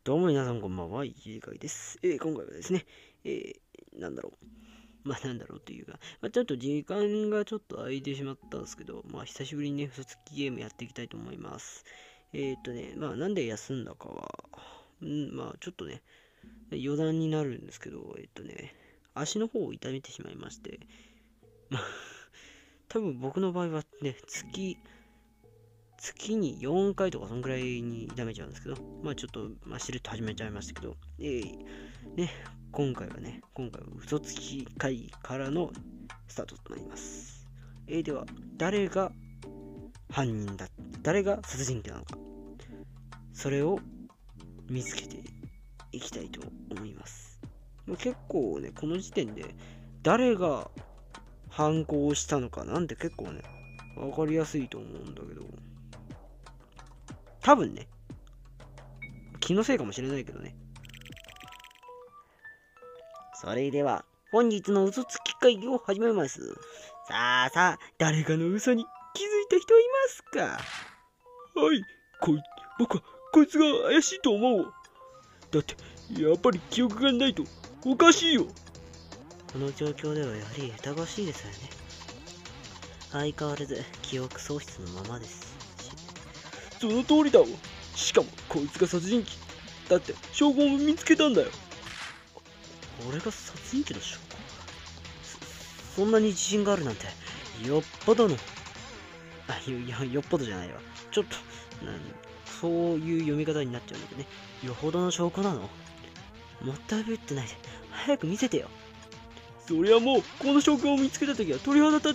どうも皆さんこんばんは、いじかいです。今回はですね、なんだろなんだろうというか、ちょっと時間がちょっと空いてしまったんですけど、久しぶりにね、嘘つきゲームやっていきたいと思います。なんで休んだかは、ちょっとね、余談になるんですけど、足の方を痛めてしまいまして、まあ、多分僕の場合はね、月に4回とかそんくらいに痛めちゃうんですけど、ちょっと、しれっと始めちゃいましたけど、ね、今回は嘘つき会からのスタートとなります。では、誰が犯人だ、誰が殺人鬼なのか、それを見つけていきたいと思います。結構ね、この時点で誰が犯行をしたのかなんて結構ね、わかりやすいと思うんだけど、多分ね、気のせいかもしれないけどね。それでは、本日の嘘つき会議を始めます。さあ、誰かの嘘に気づいた人いますか？ はい、僕はこいつが怪しいと思う。だって、やっぱり記憶がないとおかしいよ。 この状況ではやはり疑わしいですよね。相変わらず記憶喪失のままですし。 その通りだわ。しかも、こいつが殺人鬼。だって、証拠を見つけたんだよ。 俺が殺人鬼の証拠？そんなに自信があるなんて、よっぽどの。よっぽどじゃないわ。ちょっと、そういう読み方になっちゃうんだけどね。よほどの証拠なの？もったいぶってないで、早く見せてよ。 そりゃもう、この証拠を見つけたときは鳥肌立った。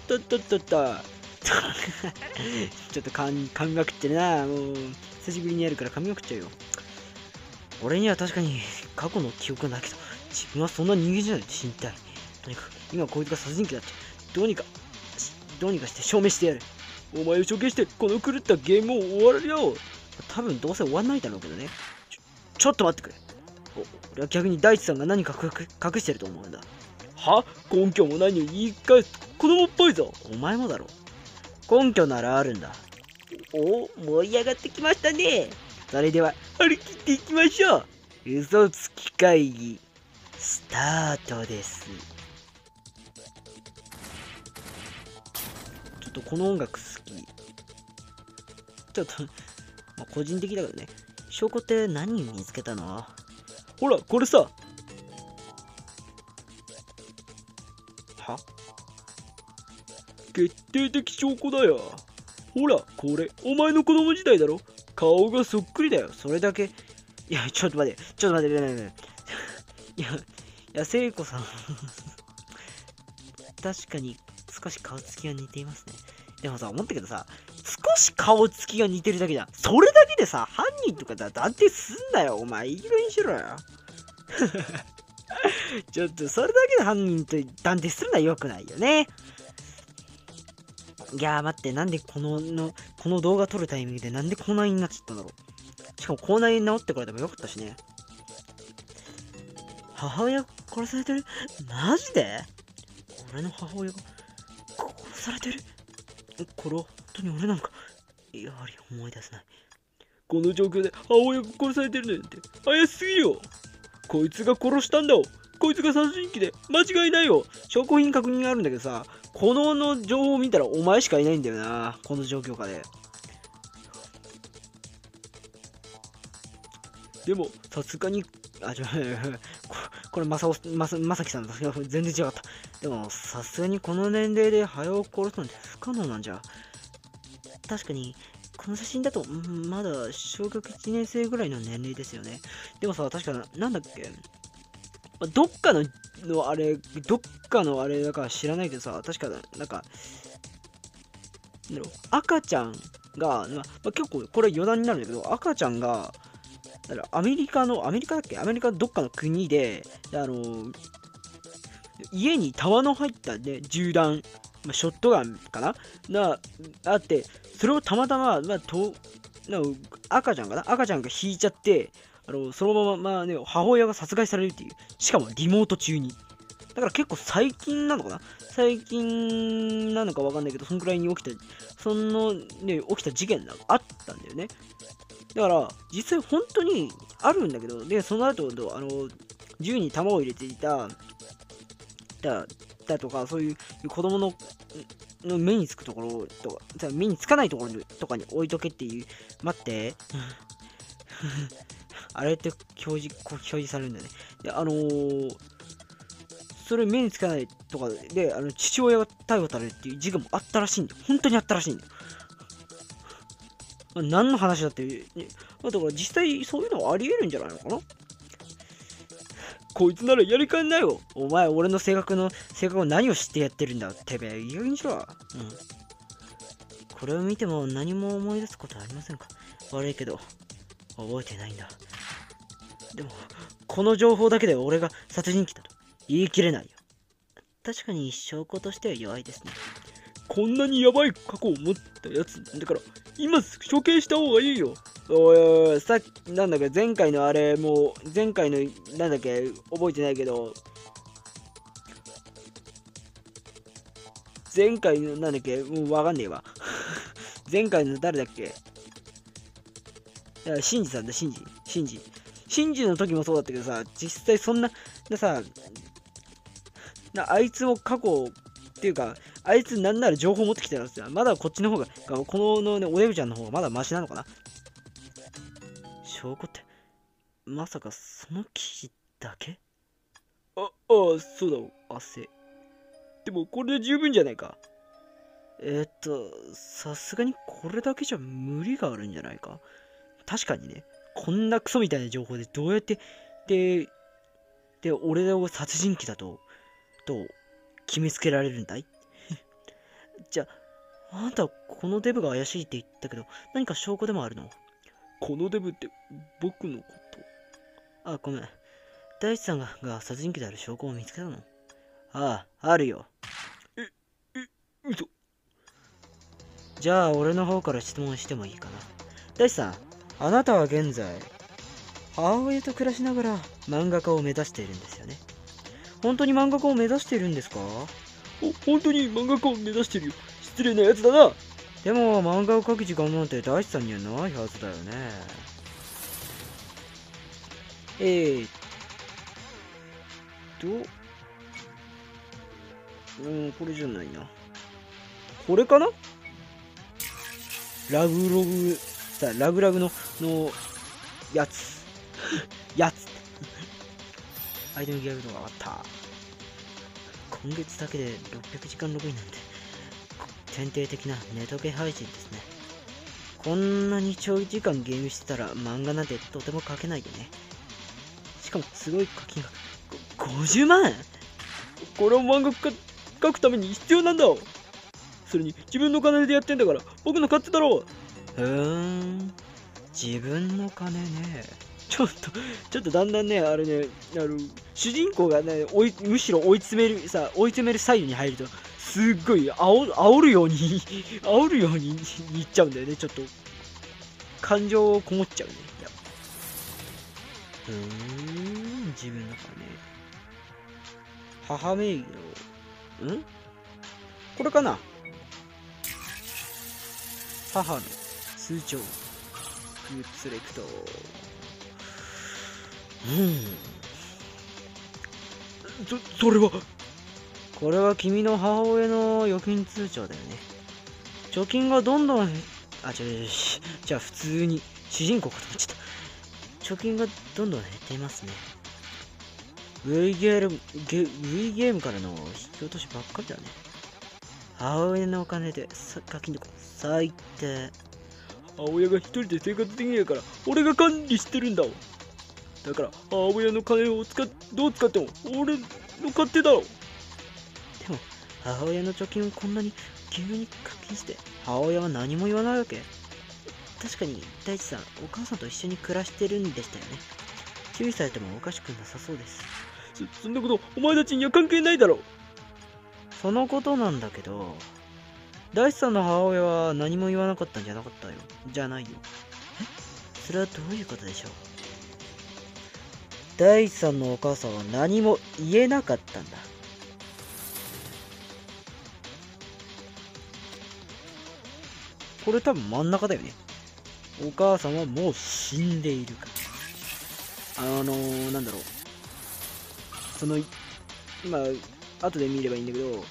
ちょっと髪が食ってるな。もう、久しぶりにやるから髪が食っちゃうよ。俺には確かに過去の記憶がないけど、自分はそんな人間じゃないって信じたい。とにかく、今こいつが殺人鬼だって、どうにかして証明してやる。 お前を処刑して、この狂ったゲームを終わらりよ。 多分どうせ終わんないだろうけどね。ちょっと待ってくれ。俺は逆に大地さんが何か隠してると思うんだ。 は？根拠もないのに言い返す子供っぽいぞ。 お前もだろ。根拠ならあるんだ。 お、盛り上がってきましたね。 それでは、 張り切っていきましょう。 嘘つき会議、スタートです。ちょっとこの音楽好き。ちょっと、個人的だけどね。証拠って何見つけたの？ ほら、これさ。 は？ 決定的証拠だよ。ほら、これ、お前の子供時代だろ。顔がそっくりだよ。 それだけ。いや、ちょっと待って。いや、聖子さん。確かに少し顔つきが似ていますね。でもさ、思ったけどさ、少し顔つきが似てるだけじゃん。それだけでさ、犯人とか断定すんなよ。お前、いい加減にしろよ。ちょっと、それだけで犯人と断定するのは良くないよね。いやー待って、なんでこの動画撮るタイミングでなんで口内炎になっちゃったんだろう。しかも口内炎治ってからでもよかったしね。母親殺されてる？マジで？俺の母親が殺されてる？これは本当に俺なんか？やはり思い出せない。 この状況で母親が殺されてるなんて怪しすぎよ。こいつが殺したんだよ。こいつが殺人鬼で間違いないよ。 証拠品確認があるんだけどさ、この情報を見たらお前しかいないんだよな。この状況下で。 でも、さすがに、 これまさきさんだ。全然違った。でも、さすがにこの年齢で母親を殺すなんて不可能なんじゃ。確かに、この写真だと、まだ小学1年生ぐらいの年齢ですよね。でもさ、確かなんだっけ、どっかのあれだから知らないけどさ、確かなんか、赤ちゃんが、結構これ余談になるんだけど、赤ちゃんが、アメリカのどっかの国で、家に弾の入ったね、銃弾、ショットガンかなあって、それをたまたま、赤ちゃんが引いちゃって、そのままね、母親が殺害されるっていう。しかもリモート中に。だから結構最近なのかな？最近なのかわかんないけど、そのくらいに起きた事件があったんだよね。だから、実際本当にあるんだけど、で、その後、銃に弾を入れていた、だとか、そういう子供の目につくところとか、目につかないところとかに置いとけっていう、待って。あれって表示されるんだよね。で、それ目につかないとかで、父親が逮捕されるっていう事件もあったらしいんだよ。本当にあったらしいんだよ。何の話だっていう、ね。だから実際そういうのはあり得るんじゃないのかな。 こいつならやりかねないよ。 お前、俺の性格を何を知ってやってるんだ。てめえ、いい加減にしろ。うん。これを見ても何も思い出すことはありませんか。悪いけど、覚えてないんだ。でも、この情報だけで俺が殺人鬼だと言い切れないよ。確かに証拠としては弱いですね。 こんなにヤバい過去を持ったやつだから、今すぐ処刑した方がいいよ。 おいおい、さっき、なんだっけ、前回の、なんだっけ、覚えてないけど、前回の、なんだっけ、もうわかんねえわ。前回の誰だっけ。いや、シンジさんだ、シンジの時もそうだったけどさ、実際そんな、あいつも過去、っていうか、あいつなんなら情報持ってきてたんですよ。まだこっちの方が、このね、おデブちゃんの方がまだマシなのかな。証拠って、まさかその記事だけ？ そうだ。 汗。 でもこれで十分じゃないか。 さすがにこれだけじゃ無理があるんじゃないか。確かにね、こんなクソみたいな情報でどうやって、で、俺を殺人鬼だと決めつけられるんだい？じゃあ、あんたこのデブが怪しいって言ったけど、何か証拠でもあるの？ このデブって僕のこと？ あ、ごめん。大地さんが殺人鬼である証拠を見つけたの？ああ、あるよ。 嘘。 じゃあ、俺の方から質問してもいいかな。大地さん、あなたは現在、母親と暮らしながら漫画家を目指しているんですよね。本当に漫画家を目指しているんですか？ 本当に漫画家を目指してるよ。失礼なやつだな。 でも、漫画を描く時間なんて大地さんにはないはずだよね。これじゃないな。これかな？ラグのやつ。アイテムギャグのがあった。今月だけで600時間ログインなんて、典型的なネトゲ配信ですね。こんなに長時間ゲームしてたら漫画なんてとても描けないよね。しかもすごい課金額。50万？ これを漫画描くために必要なんだ。それに自分の金でやってんだから僕の勝手だろう。 自分の金ね。ちょっとだんだんね、主人公がね、むしろ追い詰めるサイドに入ると、すっごい煽るようにいっちゃうんだよね。ちょっと感情こもっちゃうね。自分の金。母名義の、これかな？母の通帳グッズセレクト。 それはこれは君の母親の預金通帳だよね。貯金がどんどんじゃあ普通に主人公かと思っちゃった。貯金がどんどん減っていますね。Wii ゲームからの引き落としばっかりだね。母親のお金で課金とか最低。 母親が一人で生活できないから俺が管理してるんだわ。だから母親の金をどう使っても俺の勝手だろ。 でも母親の貯金をこんなに急に課金して母親は何も言わないわけ？確かに大地さん、お母さんと一緒に暮らしてるんでしたよね。注意されてもおかしくなさそうです。 そんなことお前たちには関係ないだろ。 そのことなんだけど、大地さんの母親は何も言わなかったんじゃなかったよ。じゃないよ。それはどういうことでしょう？大地さんのお母さんは何も言えなかったんだ。これ多分真ん中だよね。お母さんはもう死んでいるから。 なんだろう。その、まあ、後で見ればいいんだけど、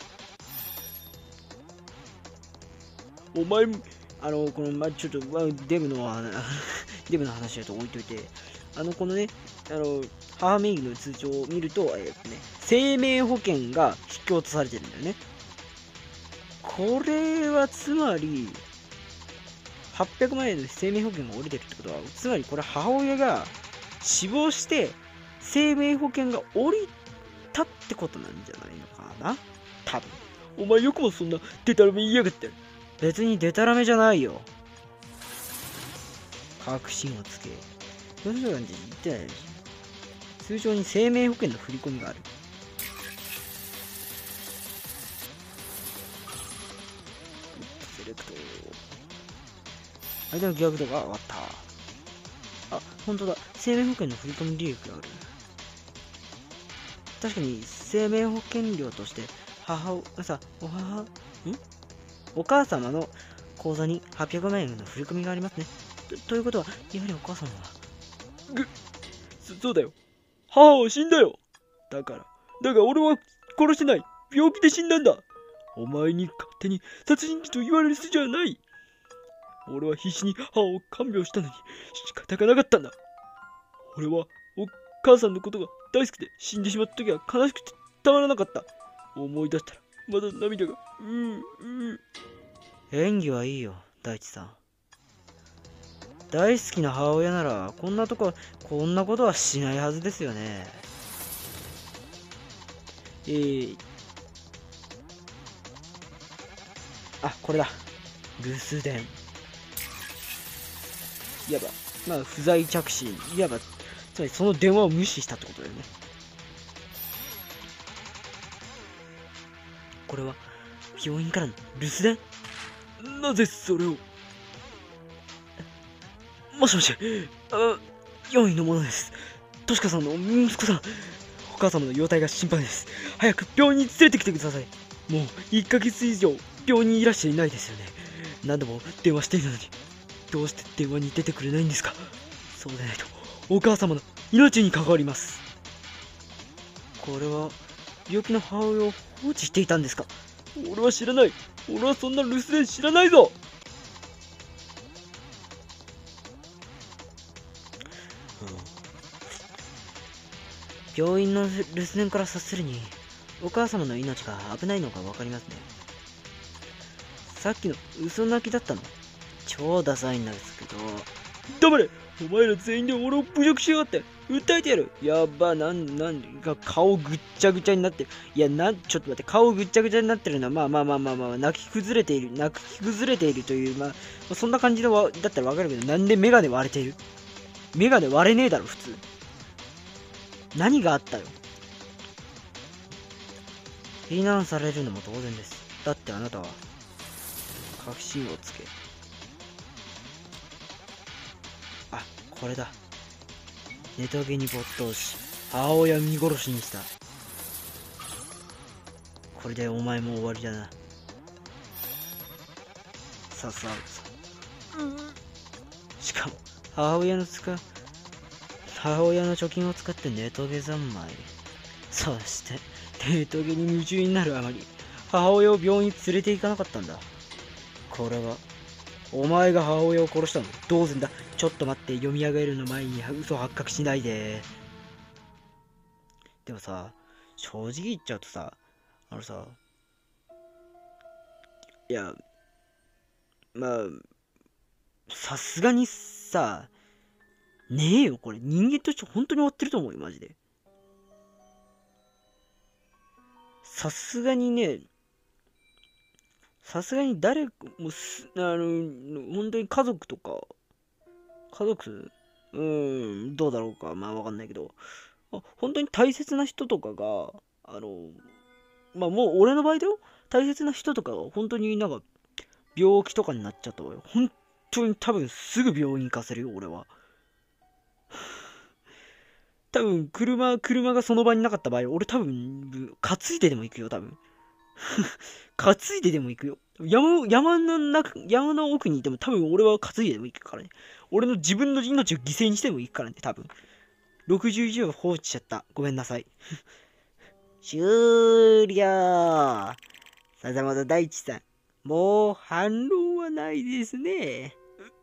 お前も、 この、まあ、ちょっと、まあ、デブのデブの話だと置いといて、このね、母名義の通帳を見ると、生命保険が引き落とされてるんだよね。これはつまり、800万円の生命保険が下りてるってことは、つまりこれ母親が死亡して生命保険が下りたってことなんじゃないのかな、多分。 お前よくもそんなデタラメ言いやがって。 別にデタラメじゃないよ。確信をつけ。そういう感じで言ってないでしょ。通常に生命保険の振り込みがある。セレクト。間の疑惑度が上がった。あ、本当だ。生命保険の振り込み履歴がある。確かに生命保険料としてお母様の口座に800万円の振り込みがありますね。ということは、やはりお母様は。 そうだよ。母は死んだよ。だが俺は殺してない。病気で死んだんだ。お前に勝手に殺人鬼と言われる筋はない。俺は必死に母を看病したのに仕方がなかったんだ。俺はお母さんのことが大好きで死んでしまった時は悲しくてたまらなかった。思い出したらまだ涙が。 演技はいいよ、大地さん。大好きな母親ならこんなことはしないはずですよね。あ、これだ。留守電。いわば、まあ、不在着信。いわば、つまりその電話を無視したってことだよね。これは、病院からの留守電？ なぜそれを。 もしもし、4位のものです。としかさんの息子さん。お母様の容体が心配です。早く病院に連れてきてください。もう1ヶ月以上病院にいらっしゃいないですよね。何度も電話しているのに、どうして電話に出てくれないんですか。そうでないとお母様の命に関わります。これは病気の母親を放置していたんですか。 俺は知らない。俺はそんな留守電知らないぞ。 病院の留守電から察するに、お母様の命が危ないのがわかりますね。さっきの嘘泣きだったの。超ダサいんですけど。 黙れ。お前ら全員で俺を侮辱しやがって。訴えてやる。やば、なんか顔ぐっちゃぐちゃになってる。いや、ちょっと待って、顔ぐっちゃぐちゃになってるのは、まあ、泣き崩れているという、まあ、そんな感じだったらわかるけど、なんでメガネ割れている。メガネ割れねえだろ、普通。何があったよ。非難されるのも当然です。だってあなたは、確信をつけ。あ、これだ。ネトゲに没頭し、母親見殺しにした。これでお前も終わりだな。さすが。しかも、母親の貯金を使ってネトゲ三昧。そして、ネトゲに夢中になるあまり、母親を病院に連れて行かなかったんだ。これは、お前が母親を殺したの同然だ。ちょっと待って、読み上げるの前に嘘発覚しないで。でもさ、正直言っちゃうとさ、いや、まあ、さすがにさ、ねえよ、これ人間として本当に終わってると思うよ、マジで。さすがに誰も本当に家族とか、どうだろうか、まあわかんないけど、本当に大切な人とかが、まあもう俺の場合だよ、大切な人とかが本当になんか病気とかになっちゃったわよ。本当に多分すぐ病院行かせるよ、俺は。多分車がその場になかった場合、俺多分担いででも行くよ、多分。担いででも行くよ。山の奥にいても多分俺は担いででも行くからね。俺の自分の命を犠牲にしても行くからね、多分。 60以上放置しちゃった。ごめんなさい。 終了。笹本大地さん、もう反論はないですね。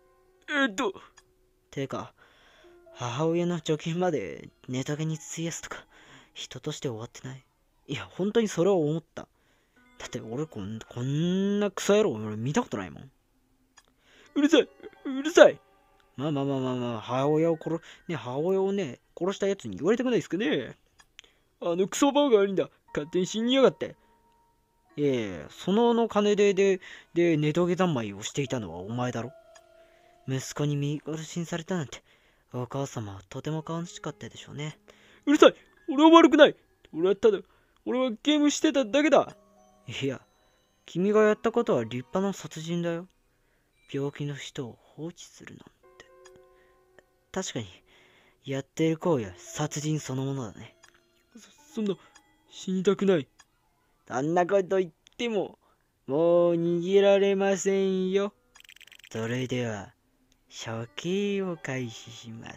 てか、母親の貯金までネタゲに費やすとか、人として終わってない。いや、本当にそれは思った。だって俺こんなクソ野郎俺見たことないもん。 うるさい、うるさい。 まあ、母親を殺したやつに言われたくないですかね。 あのクソバーが悪いんだ。勝手に死にやがって。 その金でネトゲ三昧をしていたのはお前だろ。息子に見殺しにされたなんて、お母様はとても悲しかったでしょうね。 うるさい。俺は悪くない。俺はゲームしてただけだ。 いや、君がやったことは立派な殺人だよ。病気の人を放置するなんて。確かに、やっている行為は殺人そのものだね。 そんな、死にたくない。 そんなこと言っても、もう逃げられませんよ。 それでは、処刑を開始します。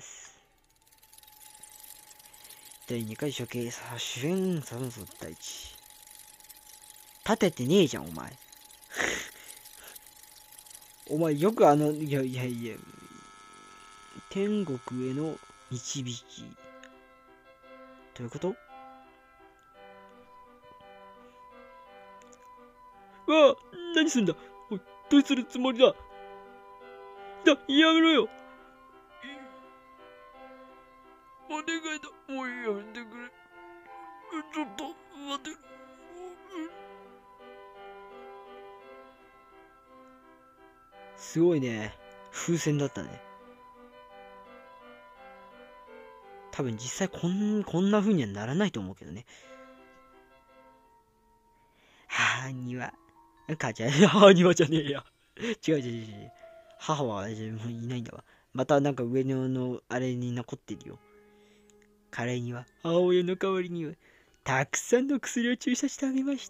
第2回処刑主演サムソン大地。立ててねえじゃん、お前。お前よくいや、天国への導き。どういうこと？ わあ、何すんだ。おい、どうするつもりだ。やめろよ。お願いだ。もうやめてくれ。ちょっと待って。 すごいね。風船だったね。多分実際こんな風にはならないと思うけどね。母には、母ちゃん、 母にはじゃねえや。 違う。母はいないんだわ。またなんか上のあれに残ってるよ。彼には母親の代わりにはたくさんの薬を注射してあげました。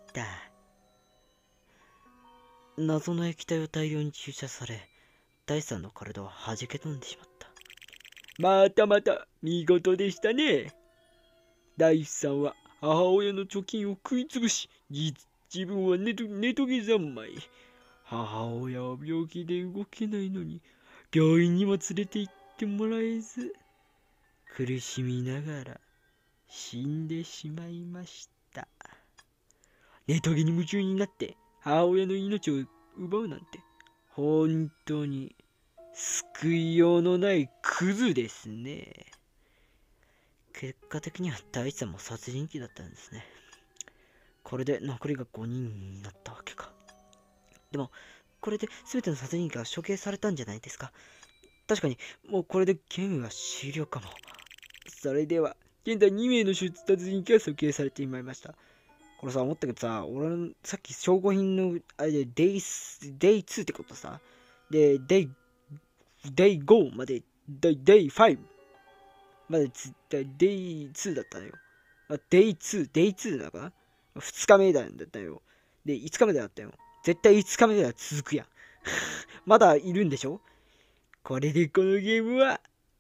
謎の液体を大量に注射され、第三の体は弾け飛んでしまった。 また見事でしたね。第三は母親の貯金を食いつぶし、自分はネトゲ三昧。母親は病気で動けないのに、病院にも連れて行ってもらえず、 苦しみながら死んでしまいました。 ネトゲに夢中になって母親の命を奪うなんて、 本当に救いようのないクズですね。結果的には第一さんも殺人鬼だったんですね。これで残りが5人になったわけか。でも、これで全ての殺人鬼が処刑されたんじゃないですか。確かに、もうこれでゲームは終了かも。 それでは、現在2名の殺人鬼が処刑されてしまいました。 これさ、思ったけどさ、俺さっき証拠品のあれでデイ2ってことさ、で、デイ5まで、デイ5までデイ2だったのよ。デイ2なのかな ?2 日目だったよ。で、5日目だったよ。絶対5日目では続くやん。まだいるんでしょ？これでこのゲームは、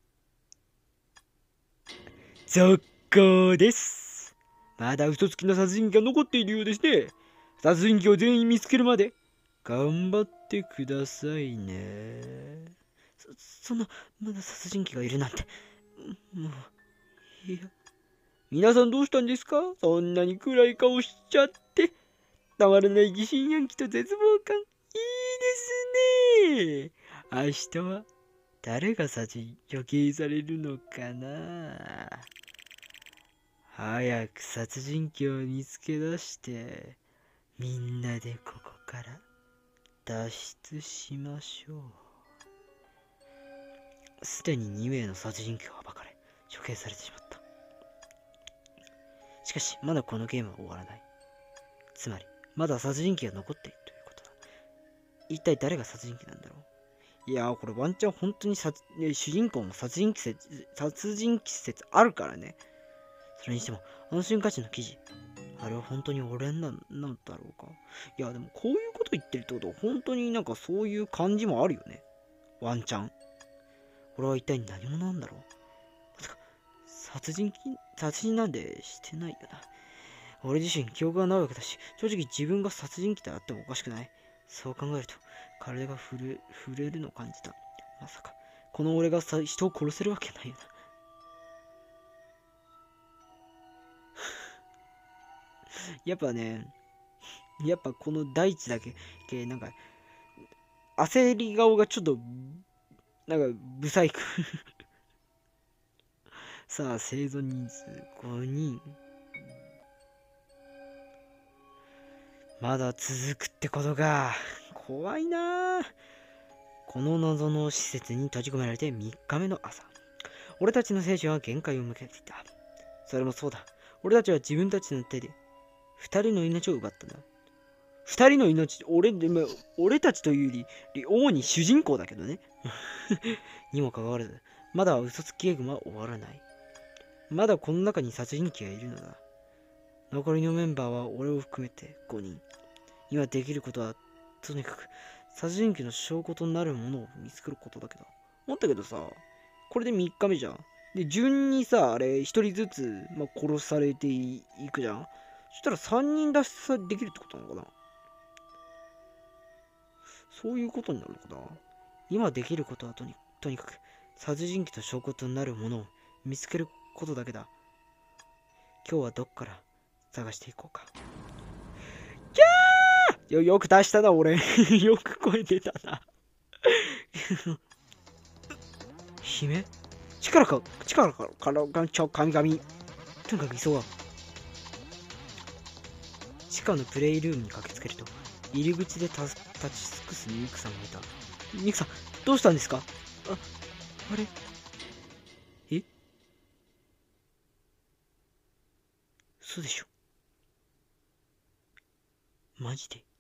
続行です。まだ嘘つきの殺人鬼が残っているようですね。殺人鬼を全員見つけるまで頑張ってくださいね。 そんな、まだ殺人鬼がいるなんて。もう、いや。 皆さんどうしたんですか？そんなに暗い顔しちゃって。たまらない疑心暗鬼と絶望感。いいですね。明日は誰が処刑されるのかな。早く殺人鬼を見つけ出して、みんなでここから脱出しましょう。すでに2名の殺人鬼が暴かれ、処刑されてしまった。しかし、まだこのゲームは終わらない。つまり、まだ殺人鬼が残っているということだ。一体誰が殺人鬼なんだろう。いやー、これワンチャン本当に主人公も殺人鬼説あるからね。それにしても、あの瞬間値の記事、あれは本当に俺なんだろうか。いや、でもこういうこと言ってるってことは、本当になんかそういう感じもあるよね。ワンチャン。これは一体何者なんだろう。まさか、 殺人なんてしてないよな。俺自身記憶がないわけだし、正直自分が殺人鬼であってもおかしくない。そう考えると、体が震えるのを感じた。まさか、この俺が人を殺せるわけないよな。やっぱね、やっぱこの大地だけ、なんか、焦り顔がちょっと、なんか、ブサイク。さあ、生存人数5人。まだ続くってことか。怖いなあ。この謎の施設に閉じ込められて3日目の朝。俺たちの精神は限界を迎えていた。それもそうだ。俺たちは自分たちの手で2人の命を奪ったんだ。2人の命、俺たちというより、主に主人公だけどね。にもかかわらず、まだ嘘つきゲームは終わらない。まだこの中に殺人鬼がいるのだ。残りのメンバーは俺を含めて5人。今できることは、とにかく、殺人鬼の証拠となるものを見つけることだけだ。思ったけどさ、これで3日目じゃん。で、順にさ、あれ、1人ずつ、殺されていくじゃん。そしたら3人脱出できるってことなのかな。そういうことになるのかな。今できることはとにかく、殺人鬼と証拠となるものを見つけることだけだ。今日はどっから探していこうか。キャーよく出したな、俺。よく声出たな。姫力から神々。とにかく急がう。地下のプレイルームに駆けつけると、入り口で立ち尽くすミクさんがいた。ミクさん、どうしたんですか？あれ？え？嘘でしょ？マジで？